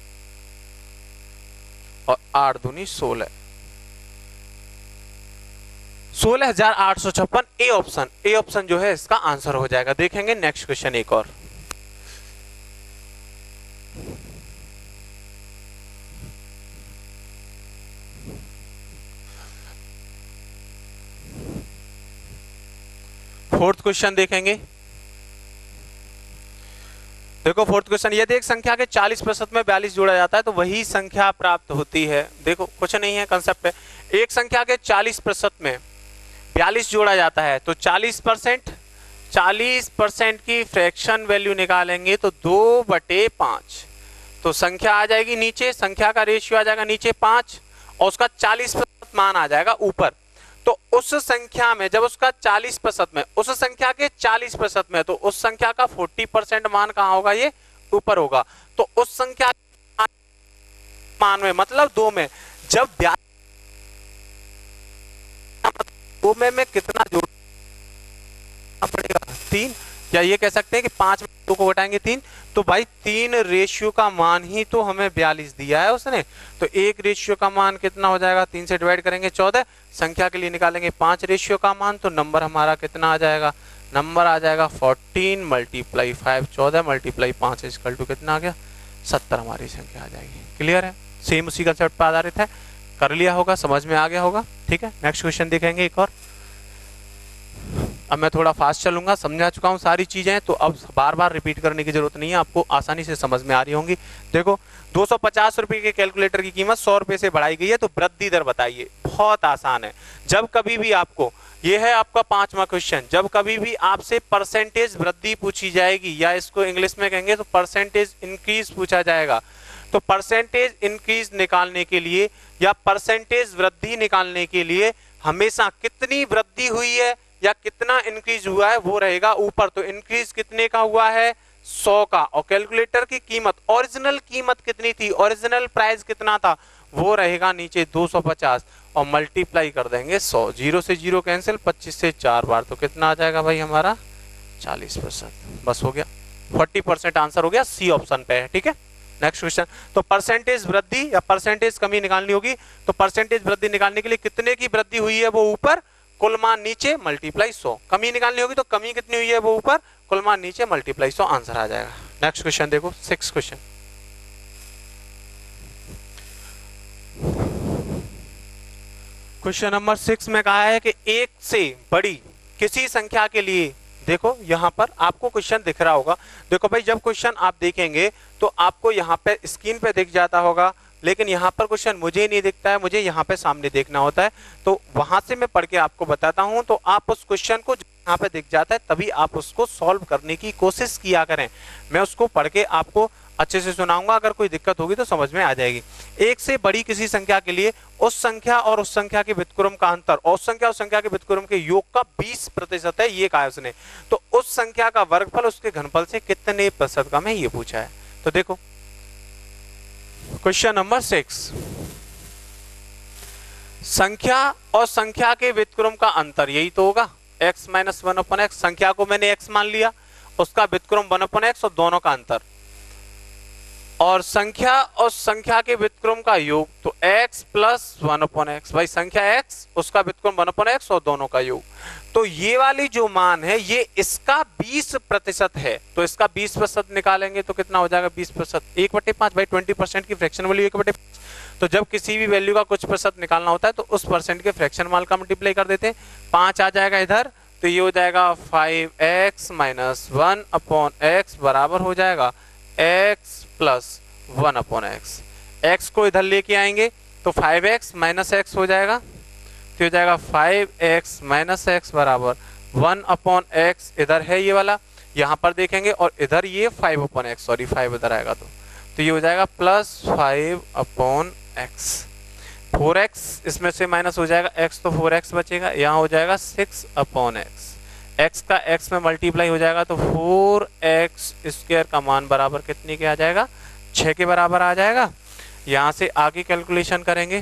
और आठ दूनी सोलह, सोलह हजार आठ सौ छप्पन, ए ऑप्शन, ए ऑप्शन जो है इसका आंसर हो जाएगा। देखेंगे नेक्स्ट क्वेश्चन एक और। फोर्थ क्वेश्चन देखेंगे। देखो फोर्थ क्वेश्चन, यदि एक संख्या के चालीस प्रतिशत में बयालीस जोड़ा जाता है तो वही संख्या प्राप्त होती है। देखो कुछ नहीं है, कंसेप्ट है, एक संख्या के चालीस प्रतिशत में बयालीस जोड़ा जाता है तो चालीस परसेंट चालीस परसेंट की फ्रैक्शन वैल्यू निकालेंगे तो दो बटे पांच, तो संख्या आ जाएगी नीचे, संख्या का रेशियो आ जाएगा नीचे पांच और उसका चालीस प्रतिशत मान आ जाएगा ऊपर। तो उस संख्या में जब उसका चालीस प्रतिशत में, उस संख्या के चालीस प्रतिशत में, तो उस संख्या का चालीस परसेंट मान कहां होगा, ये ऊपर होगा। तो उस संख्या मान में मतलब दो में, जब दो में मैं कितना जोड़ना पड़ेगा, तीन, या ये कह सकते हैं कि पांच में दो को घटाएंगे तीन, तो भाई तीन रेशियो का मान ही तो हमें बयालीस दिया है उसने, तो एक रेशियो का मान कितना हो जाएगा, तीन से डिवाइड करेंगे चौदह, संख्या के लिए निकालेंगे पांच रेशियो का मान, तो नंबर हमारा कितना आ जाएगा, नंबर आ जाएगा फोर्टीन मल्टीप्लाई फाइव, चौदह मल्टीप्लाई पांच इक्वल टू कितना आ गया, सत्तर हमारी संख्या आ जाएगी। क्लियर है, सेम उसी कंसेप्ट पर आधारित है, कर लिया होगा, समझ में आ गया होगा। ठीक है, नेक्स्ट क्वेश्चन देखेंगे एक और। अब मैं थोड़ा फास्ट चलूंगा, समझा चुका हूं सारी चीजें, तो अब बार बार रिपीट करने की जरूरत नहीं है, आपको आसानी से समझ में आ रही होंगी। देखो दो सौ पचास रुपए के कैलकुलेटर की कीमत सौ रुपए से बढ़ाई गई है, तो वृद्धि दर बताइए। बहुत आसान है, जब कभी भी आपको, ये है आपका पांचवा क्वेश्चन, जब कभी भी आपसे परसेंटेज वृद्धि पूछी जाएगी, या इसको इंग्लिश में कहेंगे तो परसेंटेज इंक्रीज पूछा जाएगा, तो परसेंटेज इंक्रीज निकालने के लिए या परसेंटेज वृद्धि निकालने के लिए हमेशा कितनी वृद्धि हुई है या कितना इंक्रीज हुआ है वो रहेगा ऊपर। तो इंक्रीज कितने का हुआ है, सौ का, और कैलकुलेटर की कीमत, ओरिजिनल कीमत कितनी थी, ओरिजिनल प्राइस कितना था, वो रहेगा नीचे दो सौ पचास और मल्टीप्लाई कर देंगे सौ, जीरो से जीरो कैंसिल, पच्चीस से चार बार, तो कितना आ जाएगा भाई हमारा चालीस परसेंट। बस हो गया, चालीस परसेंट आंसर हो गया, सी ऑप्शन पे है। ठीक है, नेक्स्ट क्वेश्चन। तो परसेंटेज वृद्धि या परसेंटेज कमी निकालनी होगी, तो परसेंटेज वृद्धि निकालने के लिए कितने की वृद्धि हुई है वो ऊपर, कुल मान नीचे, मल्टीप्लाई सौ। कमी निकालनी होगी तो कमी कितनी हुई है वो ऊपर, कुल मान नीचे, मल्टीप्लाई सौ, आंसर आ जाएगा। नेक्स्ट क्वेश्चन देखो, six question. Question number six में कहा है कि एक से बड़ी किसी संख्या के लिए, देखो यहां पर आपको क्वेश्चन दिख रहा होगा, देखो भाई जब क्वेश्चन आप देखेंगे तो आपको यहां पे स्क्रीन पे दिख जाता होगा, लेकिन यहाँ पर क्वेश्चन मुझे नहीं दिखता है, मुझे यहाँ पे सामने देखना होता है, तो वहां से मैं पढ़ के आपको बताता हूं, तो आप उस क्वेश्चन को यहाँ पे दिख जाता है तभी आप उसको सॉल्व करने की कोशिश किया करें। मैं उसको पढ़ के आपको अच्छे से सुनाऊंगा, अगर कोई दिक्कत होगी तो समझ में आ जाएगी। एक से बड़ी किसी संख्या के लिए उस संख्या और उस संख्या के व्युत्क्रम का अंतर, और उस संख्या उस संख्या के व्युत्क्रम के योग का बीस प्रतिशत है, ये कहा है उसने। तो उस संख्या का वर्गफल उसके घनफल से कितने प्रतिशत कम है, ये पूछा है। तो देखो क्वेश्चन नंबर सिक्स, संख्या और संख्या के व्युत्क्रम का अंतर, यही तो होगा x minus one upon x, संख्या को मैंने x मान लिया, उसका व्युत्क्रम वन अपन एक्स और दोनों का अंतर। और संख्या और संख्या के व्युत्क्रम का योग, तो x plus one upon x, भाई संख्या x उसका व्युत्क्रम वन अपॉन एक्स और दोनों का योग। तो ये वाली जो मान है ये इसका बीस प्रतिशत है, तो इसका बीस प्रतिशत निकालेंगे तो कितना हो जाएगा, बीस प्रतिशत एक बटे पांच, भाई ट्वेंटी परसेंट की फ्रैक्शन वैल्यू एक बटे पांच। तो जब किसी भी वैल्यू का कुछ प्रतिशत निकालना होता है तो उस परसेंट के फ्रैक्शन मान का मल्टीप्लाई कर देते हैं, पांच आ जाएगा इधर, तो ये हो जाएगा five x minus one upon x बराबर हो जाएगा x plus one upon x. X को इधर लेके आएंगे तो फाइव एक्स माइनस एक्स हो जाएगा, तो हो जाएगा फाइव एक्स माइनस एक्स बराबर वन अपॉन एक्स, इधर है ये वाला यहाँ पर देखेंगे, और इधर ये five upon x, sorry five इधर आएगा तो तो ये हो जाएगा plus five upon x. Four x इसमें से माइनस हो जाएगा, x तो फोर एक्स बचेगा, यहाँ हो जाएगा सिक्स अपॉन एक्स, x का x में मल्टीप्लाई हो जाएगा तो फोर एक्स स्क्वायर का मान बराबर कितने के आ जाएगा, छह के बराबर आ जाएगा। यहाँ से आगे कैलकुलेशन करेंगे,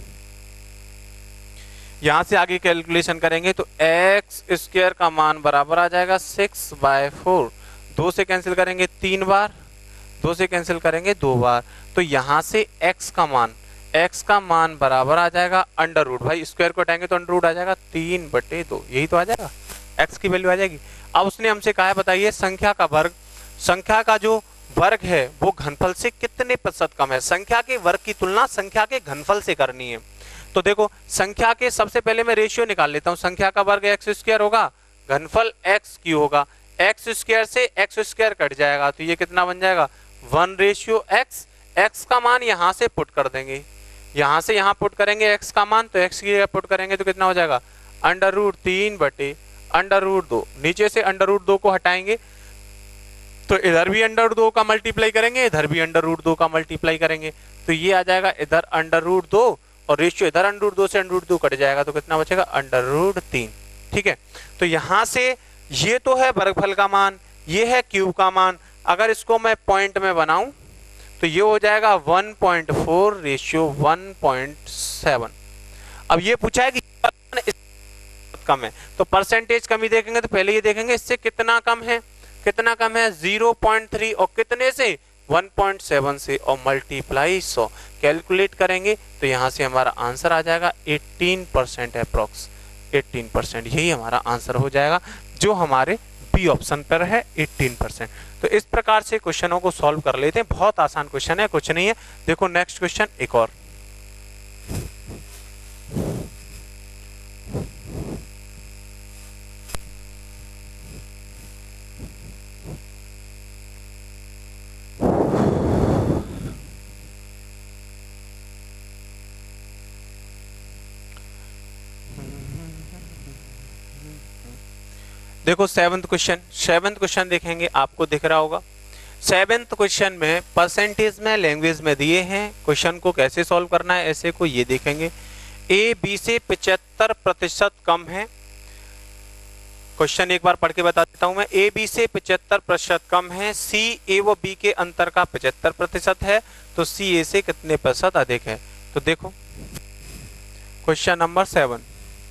यहाँ से आगे कैलकुलेशन करेंगे तो x स्क्वायर का मान बराबर आ जाएगा सिक्स बाय फोर, दो से कैंसिल करेंगे तीन बार, दो से कैंसिल करेंगे दो बार, तो यहाँ से x का मान x का मान बराबर आ जाएगा अंडर रूट, भाई स्क्वायर को हटाएंगे तो अंडर रूट आ जाएगा तीन बटे दो, यही तो आ जाएगा, x की वैल्यू आ जाएगी। अब उसने हमसे कहा है बताइए संख्या का वर्ग, संख्या का जो वर्ग है वो घनफल से कितने प्रतिशत कम है। संख्या के वर्ग की तुलना संख्या के घनफल से करनी है, तो देखो संख्या के सबसे पहले मैं रेशियो निकाल लेता हूँ, संख्या का वर्ग एक्स स्क्वायर होगा, घनफल एक्स क्यू होगा, एक्स स्क्वायर से एक्स स्क्वायर कट जाएगा तो ये कितना बन जाएगा, वन रेशियो एक्स। एक्स का मान यहाँ से पुट कर देंगे, यहाँ से यहाँ पुट करेंगे एक्स का मान, तो एक्स की जगह पुट करेंगे तो कितना हो जाएगा, अंडर रूट तीन बटे अंडर रूट दो, नीचे से अंडर रूट दो को हटाएंगे तो इधर भी अंडर रूट दो का मल्टीप्लाई करेंगे, इधर भी अंडर रूट दो का मल्टीप्लाई करेंगे, तो ये आ जाएगा इधर अंडर रूट दो और रेशियो इधर अंडर रूट दो से अंडर रूट दो कट जाएगा तो कितना बचेगा, अंडर रूट तीन। ठीक है, तो यहाँ से ये तो है वर्गफल का मान, ये है क्यूब का मान, अगर इसको मैं पॉइंट में बनाऊं तो ये हो जाएगा one point four ratio one point seven. अब ये पूछा है कि कम है तो परसेंटेज कमी देखेंगे तो पहले ये देखेंगे इससे कितना कम है, कितना कम है ज़ीरो पॉइंट थ्री, और कितने से वन पॉइंट सेवन से, और मल्टीप्लाई सौ, कैलकुलेट करेंगे तो यहाँ से हमारा आंसर आ जाएगा eighteen percent approx, eighteen percent यही हमारा आंसर हो जाएगा जो हमारे बी ऑप्शन पर है एटीन परसेंट। तो इस प्रकार से क्वेश्चनों को सॉल्व कर लेते हैं, बहुत आसान क्वेश्चन है, कुछ नहीं है। देखो नेक्स्ट क्वेश्चन एक और, देखो सेवंथ क्वेश्चन, सेवंथ क्वेश्चन देखेंगे आपको दिख रहा होगा। सेवंथ क्वेश्चन में परसेंटेज में लैंग्वेज में दिए हैं, क्वेश्चन को कैसे सॉल्व करना है ऐसे को ये देखेंगे। ए बी से पचहत्तर प्रतिशत कम है, क्वेश्चन एक बार पढ़ के बता देता हूं मैं। ए बी से पचहत्तर प्रतिशत कम है, सी ए व बी के अंतर का पचहत्तर प्रतिशत है, तो सी ए से कितने प्रतिशत अधिक है। तो देखो question number seven,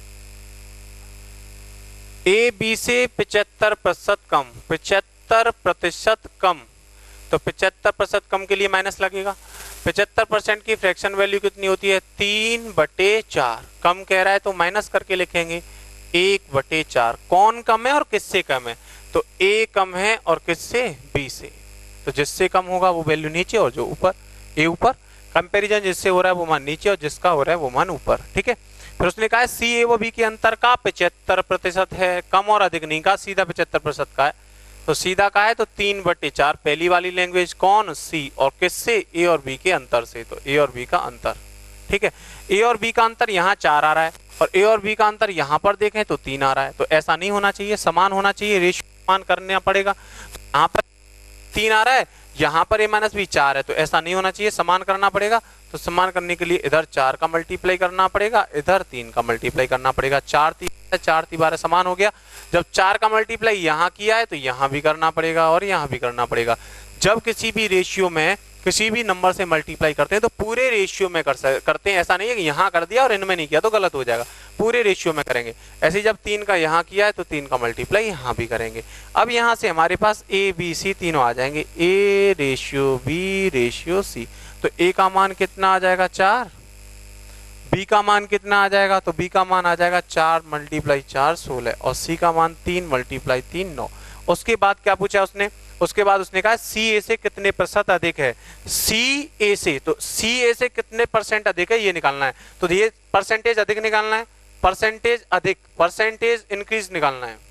A B से पचहत्तर प्रतिशत कम, पचहत्तर प्रतिशत कम, तो पचहत्तर प्रतिशत कम के लिए माइनस लगेगा। पचहत्तर परसेंट की फ्रैक्शन वैल्यू कितनी होती है, तीन बटे चार, कम कह रहा है तो माइनस करके लिखेंगे एक बटे चार। कौन कम है और किससे कम है, तो ए कम है और किससे, बी से, तो जिससे कम होगा वो वैल्यू नीचे और जो ऊपर, ए ऊपर, कंपैरिजन जिससे हो रहा है वो मान नीचे और जिसका हो रहा है वो मान ऊपर। ठीक है, फिर उसने कहा सी ए व बी के अंतर का पचहत्तर प्रतिशत है, कम और अधिक नहीं कहा, सीधा पचहत्तर प्रतिशत का है, तो सीधा का है तो तीन बटे चार, पहली वाली लैंग्वेज कौन, सी, और किससे, ए और बी के अंतर से, तो ए और बी का अंतर। ठीक है, ए और बी का अंतर यहाँ चार आ रहा है और ए और बी का अंतर यहाँ पर देखें तो तीन आ रहा है, तो ऐसा नहीं होना चाहिए, समान होना चाहिए, रेशियो समान करना पड़ेगा। तो यहाँ पर तीन आ रहा है, यहाँ पर ए माइनस बी चार है, तो ऐसा नहीं होना चाहिए, समान करना पड़ेगा। तो समान करने के लिए इधर चार का मल्टीप्लाई करना पड़ेगा, इधर तीन का मल्टीप्लाई करना पड़ेगा, चार तीन चार तीन बारह समान हो गया। जब चार का मल्टीप्लाई यहाँ किया है तो यहाँ भी करना पड़ेगा और यहाँ भी करना पड़ेगा। जब किसी भी रेशियो में किसी भी नंबर से मल्टीप्लाई करते हैं तो पूरे रेशियो में कर करते हैं, ऐसा नहीं है कि यहाँ कर दिया और इनमें नहीं किया तो गलत हो जाएगा, पूरे रेशियो में करेंगे। ऐसे जब तीन का यहाँ किया है तो तीन का मल्टीप्लाई यहाँ भी करेंगे। अब यहाँ से हमारे पास ए बी सी तीनों आ जाएंगे, A ratio B ratio C. तो ए का मान कितना आ जाएगा चार, बी का मान कितना आ जाएगा, तो बी का मान आ जाएगा चार मल्टीप्लाई चार सोलह, और सी का मान तीन मल्टीप्लाई तीन नौ। उसके बाद क्या पूछा उसने, उसके बाद उसने कहा सी ए से कितने प्रतिशत अधिक है, सी ए से, तो सी ए से कितने परसेंट अधिक है ये निकालना है। तो ये परसेंटेज अधिक निकालना है, परसेंटेज अधिक, परसेंटेज इंक्रीज निकालना है।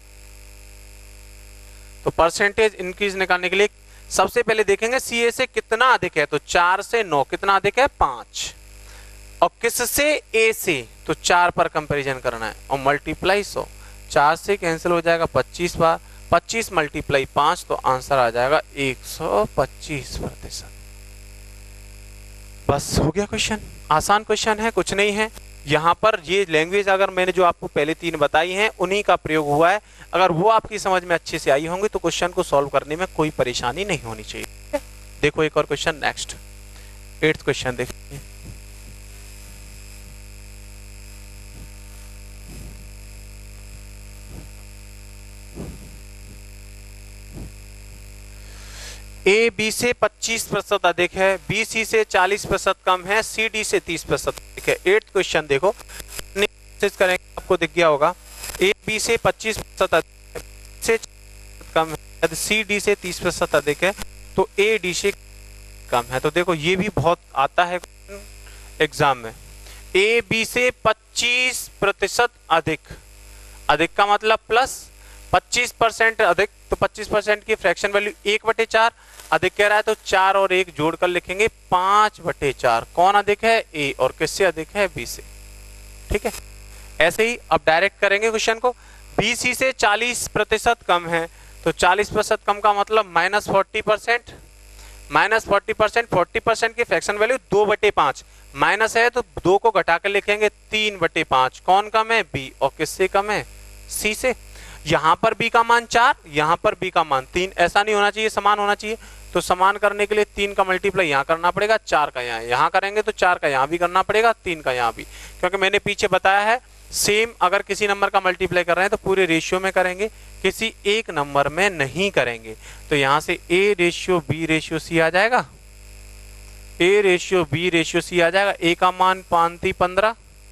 तो परसेंटेज इंक्रीज निकालने के लिए सबसे पहले देखेंगे सी ए से कितना अधिक है, तो चार से नौ कितना अधिक है, पांच, और किससे, ए से, तो चार पर कंपैरिजन करना है, और मल्टीप्लाई सौ, चार से कैंसिल हो जाएगा पच्चीस बार, पच्चीस मल्टीप्लाई पांच, तो आंसर आ जाएगा एक सौ पच्चीस प्रतिशत। बस हो गया क्वेश्चन, आसान क्वेश्चन है, कुछ नहीं है। यहाँ पर ये लैंग्वेज अगर मैंने जो आपको पहले तीन बताई हैं उन्हीं का प्रयोग हुआ है, अगर वो आपकी समझ में अच्छे से आई होंगी तो क्वेश्चन को सॉल्व करने में कोई परेशानी नहीं होनी चाहिए। देखो एक और क्वेश्चन, नेक्स्ट एट्थ क्वेश्चन देखिए। ए बी से पच्चीस प्रतिशत अधिक है, बी सी से चालीस प्रतिशत कम है, सी डी से तीस प्रतिशत अधिक है। एट्थ क्वेश्चन देखो, कोशिश करेंगे, आपको दिख गया होगा, ए बी से पच्चीस प्रतिशत अधिक है, से कम है, यदि सी डी से तीस प्रतिशत अधिक है तो ए डी से कम है। तो देखो ये भी बहुत आता है एग्जाम में, ए बी से पच्चीस प्रतिशत अधिक, अधिक का मतलब प्लस, पच्चीस परसेंट अधिक, तो पच्चीस परसेंट की फ्रैक्शन वैल्यू एक बटे चार, अधिक कह रहा है तो चार और एक जोड़कर लिखेंगे पांच बटे चार। कौन अधिक है, ए, और किससे अधिक है, बी से। ठीक है, ऐसे ही अब डायरेक्ट करेंगे क्वेश्चन को, बी सी से चालीस प्रतिशत कम है, तो चालीस प्रतिशत कम का मतलब minus forty percent, minus forty percent, forty percent की फ्रैक्शन वैल्यू दो बटे पांच, माइनस है तो दो को घटाकर लिखेंगे तीन बटे पांच। कौन कम है, बी, और किससे कम है, सी से। यहां पर बी का मान चार, यहां पर बी का मान तीन, ऐसा नहीं होना चाहिए, समान होना चाहिए। तो समान करने के लिए तीन का मल्टीप्लाई यहां करना पड़ेगा, चार का यहां, यहां करेंगे तो चार का यहां भी करना पड़ेगा, तीन का यहां भी, क्योंकि मैंने पीछे बताया है सेम अगर किसी नंबर का मल्टीप्लाई कर रहे हैं तो पूरे रेशियो में करेंगे, किसी एक नंबर में नहीं करेंगे। तो यहां से A ratio B ratio C आ जाएगा, A ratio B ratio C आ जाएगा। ए का मान पांच ती पंद्रह,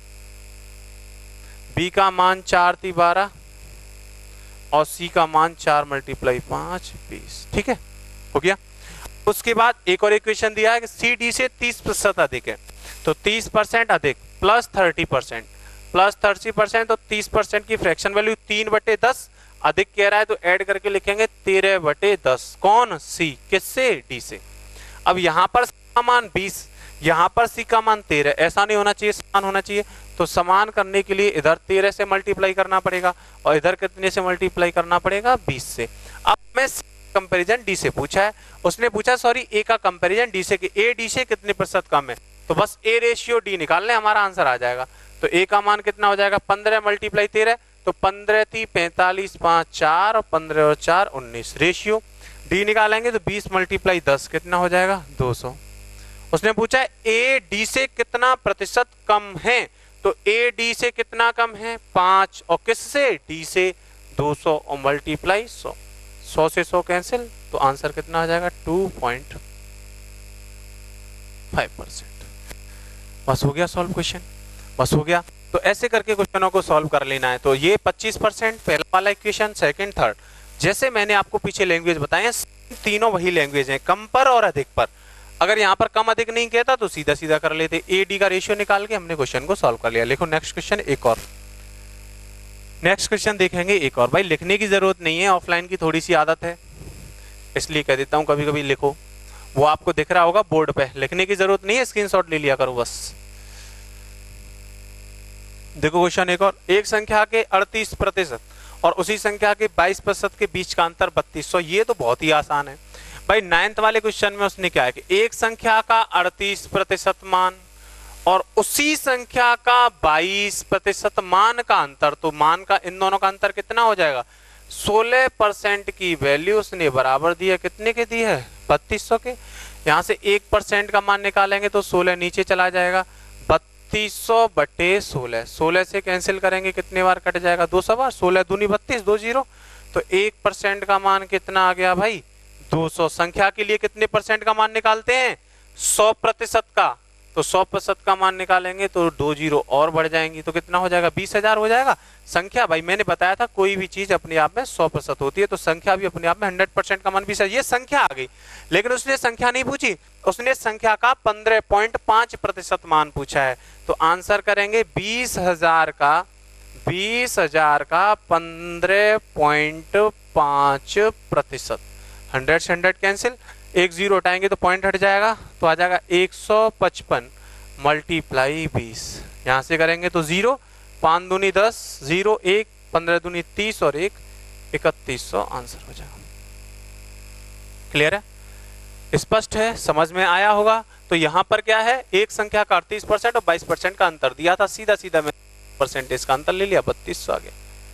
बी का मान चार ती बारह, और सी का मान चार मल्टीप्लाई पांच बीस। ठीक है, हो गया। उसके बाद एक और इक्वेशन दिया है कि सी डी से तीस प्रतिशत अधिक है, तो तीस परसेंट अधिक plus thirty percent, plus thirty percent, तो तीस परसेंट की फ्रैक्शन वैल्यू तीन बटे दस, अधिक कह रहा है तो ऐड करके लिखेंगे तेरह बटे दस। कौन, सी, किससे, डी से। अब यहां पर सी का मान बीस, यहां पर सी का मान तेरह, ऐसा नहीं होना चाहिए, समान होना चाहिए। तो समान करने के लिए इधर तेरह से मल्टीप्लाई करना पड़ेगा और इधर कितने से मल्टीप्लाई करना पड़ेगा, बीस से। अब मैं कंपैरिजन डी से पूछा है, उसने पूछा सॉरी ए का कंपैरिजन डी से कि ए डी से कितने प्रतिशत कम है, तो बस ए रेशियो डी निकाल लें, हमारा आंसर आ जाएगा। तो ए का मान कितना हो जाएगा, पंद्रह मल्टीप्लाई तेरह, तो पंद्रह थी पैंतालीस, पांच चार, और पंद्रह और चार उन्नीस, रेशियो डी निकालेंगे तो बीस मल्टीप्लाई दस कितना हो जाएगा, दो सौ। उसने पूछा ए डी से कितना प्रतिशत कम है, तो ए डी से कितना कम है, पांच, और किससे, डी से, दो सौ, और मल्टीप्लाई सौ, सौ से सौ कैंसिल, तो आंसर कितना आ जाएगा, टू पॉइंट फाइव परसेंट। बस हो गया सॉल्व क्वेश्चन, बस हो गया। तो ऐसे करके क्वेश्चनों को सॉल्व कर लेना है। तो ये पच्चीस परसेंट पहला वाला इक्वेशन, सेकंड, थर्ड, जैसे मैंने आपको पीछे लैंग्वेज बताए हैं तीनों वही लैंग्वेज हैं, कम पर और अधिक पर। अगर यहाँ पर कम अधिक नहीं कहता तो सीधा सीधा कर लेते, ए डी का रेशियो निकाल के हमने क्वेश्चन को सॉल्व कर लिया। लिखो नेक्स्ट क्वेश्चन, एक और नेक्स्ट क्वेश्चन देखेंगे एक और। भाई लिखने की जरूरत नहीं है, ऑफलाइन की थोड़ी सी आदत है इसलिए कह देता हूँ कभी कभी लिखो, वो आपको दिख रहा होगा बोर्ड पे, लिखने की जरूरत नहीं है, स्क्रीनशॉट ले लिया करो बस। देखो क्वेश्चन एक और, एक संख्या के अड़तीस प्रतिशत और उसी संख्या के बाईस प्रतिशत के बीच का अंतर बत्तीस सौ। ये तो बहुत ही आसान है भाई। नाइन्थ वाले क्वेश्चन में उसने क्या है कि एक संख्या का अड़तीस प्रतिशत मान और उसी संख्या का बाईस प्रतिशत मान का अंतर, तो मान का इन दोनों का अंतर कितना हो जाएगा, सोलह परसेंट की वैल्यू उसने बराबर दी है, कितने के दी है, बत्तीस सौ के। यहाँ से एक परसेंट का मान निकालेंगे तो सोलह नीचे चला जाएगा, बत्तीस सौ बटे सोलह, सोलह से कैंसिल करेंगे कितने बार कट जाएगा, दो सौ बार, सोलह दूनी बत्तीस, दो जीरो, तो एक परसेंट का मान कितना आ गया भाई, दो सौ। संख्या के लिए कितने परसेंट का मान निकालते हैं, सौ प्रतिशत का, तो सौ प्रतिशत का मान निकालेंगे तो दो जीरो और बढ़ जाएंगी, तो कितना हो जाएगा, बीस हजार हो जाएगा। संख्या भाई मैंने बताया था कोई भी चीज अपने आप में सौ प्रतिशत होती है, तो संख्या भी अपने आप में हंड्रेड परसेंट का मान बीस हजार, ये संख्या आ गई। लेकिन उसने संख्या नहीं पूछी, उसने संख्या का पंद्रह पॉइंट पांच प्रतिशत मान पूछा है, तो आंसर करेंगे बीस हजार का बीस हजार का पंद्रह पॉइंट पांच प्रतिशत, हंड्रेड से हंड्रेड कैंसिल, एक जीरो हटाएंगे तो पॉइंट हट जाएगा, तो आ जाएगा एक सौ पचपन मल्टीप्लाई बीस, यहां से करेंगे तो जीरो, पांच दूनी दस, जीरो एक, पंद्रह दूनी तीस और एक इकतीस सौ आंसर हो जाएगा। क्लियर है, स्पष्ट है, समझ में आया होगा। तो यहां पर क्या है, एक संख्या का अड़तीस परसेंट और बाईस परसेंट का अंतर दिया था, सीधा सीधा मैं परसेंटेज का अंतर ले लिया, बत्तीस सौ आ गया।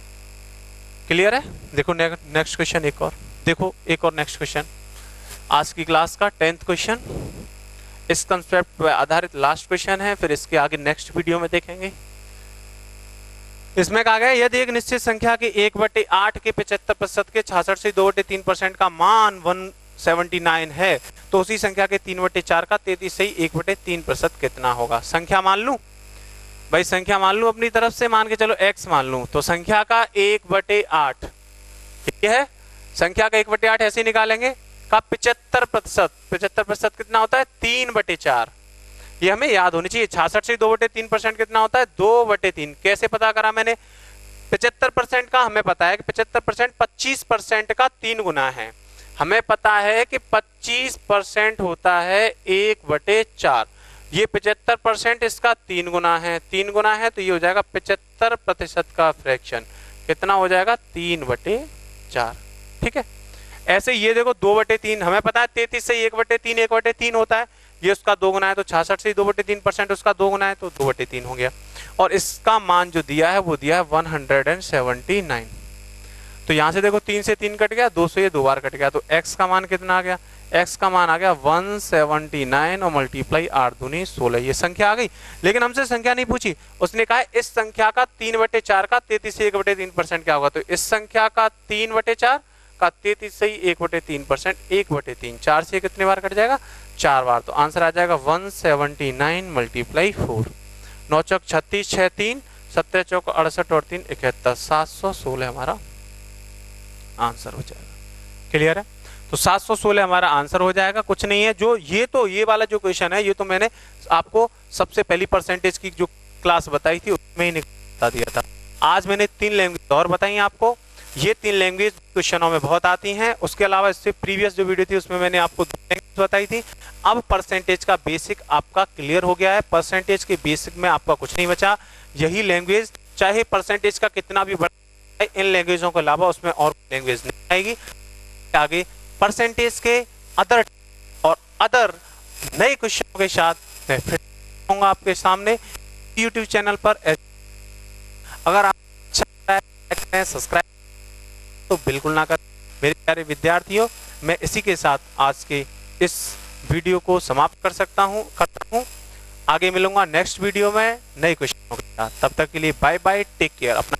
क्लियर है। देखो नेक्स्ट क्वेश्चन, एक और देखो, एक और नेक्स्ट क्वेश्चन, आज की क्लास का टेंथ क्वेश्चन, इस कंसेप्ट पर आधारित लास्ट क्वेश्चन है, फिर इसके आगे नेक्स्ट वीडियो में देखेंगे। इसमें कहा गया यदि एक निश्चित संख्या की एक बटे आठ के पचहत्तर प्रतिशत के छियासठ से दो बटे तीन परसेंट का मान वन सेवेंटी नाइन है, तो उसी संख्या के तीन बटे चार का तैतीस से एक बटे तीन प्रतिशत कितना होगा। संख्या मान लूं भाई, संख्या मान लूं अपनी तरफ से, मान के चलो x मान लूं, तो संख्या का एक बटे आठ, ठीक है, संख्या का एक बटे आठ ऐसे निकालेंगे, का पिचहत्तर प्रतिशत, पिचहत्तर प्रतिशत कितना होता है, तीन बटे चार, ये हमें याद होनी चाहिए। छियासठ से दो बटे तीन परसेंट कितना होता है, दो बटे तीन। कैसे पता करा मैंने, पिचहत्तर परसेंट का हमें पता है कि पिचहत्तर परसेंट पच्चीस परसेंट का तीन गुना है, हमें पता है कि पच्चीस परसेंट होता है एक बटे चार, ये पिचहत्तर परसेंट इसका तीन गुना है, तीन गुना है तो ये हो जाएगा पिचहत्तर प्रतिशत का फ्रैक्शन कितना हो जाएगा, तीन बटे चार, ठीक है। ऐसे ये देखो दो बटे तीन, हमें पता है तैतीस से एक बटे तीन, एक बटे तीन होता है, ये उसका दो गुना है, तो छियासठ से दो बटे तीन परसेंट उसका दो गुना है, तो दो बटे तीन हो गया। और इसका मान जो दिया है वो दिया है वन हंड्रेड सेवेंटी नाइन, तो यहां से देखो तीन से तीन कट गया, दो से ये दो बार कट गया, तो x का मान कितना आ गया, x का मान आ गया वन सेवेंटी नाइन और मल्टीप्लाई आठ दूनी सोलह, ये संख्या आ गई। लेकिन हमसे संख्या नहीं पूछी, उसने कहा इस संख्या का तीन बटे चार का तैतीस से एक बटे तीन परसेंट क्या होगा, तो इस संख्या का तीन बटे चार का तैतीस से एक बटे तीन परसेंट, एक बटे तीन, चार से कितने बार कट जाएगा, चार बार, तो आंसर आ जाएगा one seventy nine multiply four, नौ चौक छत्तीस, छह तीन, सत्रह चौक अड़सठ और तीन इकहत्तर, सात सौ सोलह हमारा आंसर हो जाएगा। क्लियर है, तो सात सौ सोलह हमारा आंसर हो जाएगा, कुछ नहीं है। जो ये तो ये वाला जो क्वेश्चन है, ये तो मैंने आपको सबसे पहली परसेंटेज की जो क्लास बताई थी उसमें ही बता दिया था। आज मैंने तीन लैंग्वेज और बताई आपको, ये तीन लैंग्वेज क्वेश्चनों में बहुत आती हैं। उसके अलावा इससे प्रीवियस जो वीडियो थी उसमें मैंने आपको दो लैंग्वेज बताई थी। अब परसेंटेज का बेसिक आपका क्लियर हो गया है, परसेंटेज के बेसिक में आपका कुछ नहीं बचा, यही लैंग्वेज, चाहे परसेंटेज का कितना भी बढ़ा, इन लैंग्वेजों के अलावा उसमें और लैंग्वेज नहीं आएगी। आगे परसेंटेज के अदर और अदर नए क्वेश्चनों के साथ मैं फिर आऊंगा आपके सामने यूट्यूब चैनल पर। अगर आप अच्छा सब्सक्राइब तो बिल्कुल ना करें। मेरे प्यारे विद्यार्थियों, मैं इसी के साथ आज के इस वीडियो को समाप्त कर सकता हूं करता हूं आगे मिलूंगा नेक्स्ट वीडियो में नए क्वेश्चनों के साथ। तब तक के लिए बाय बाय, टेक केयर। अपना